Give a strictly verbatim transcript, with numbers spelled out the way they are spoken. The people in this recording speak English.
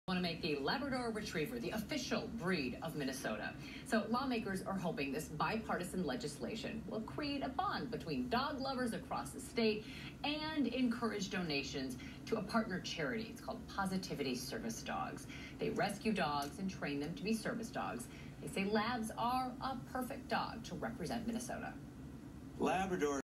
Want to make the Labrador Retriever the official breed of Minnesota. So lawmakers are hoping this bipartisan legislation will create a bond between dog lovers across the state and encourage donations to a partner charity. It's called Pawsitivity Service Dogs. They rescue dogs and train them to be service dogs. They say Labs are a perfect dog to represent Minnesota. Labrador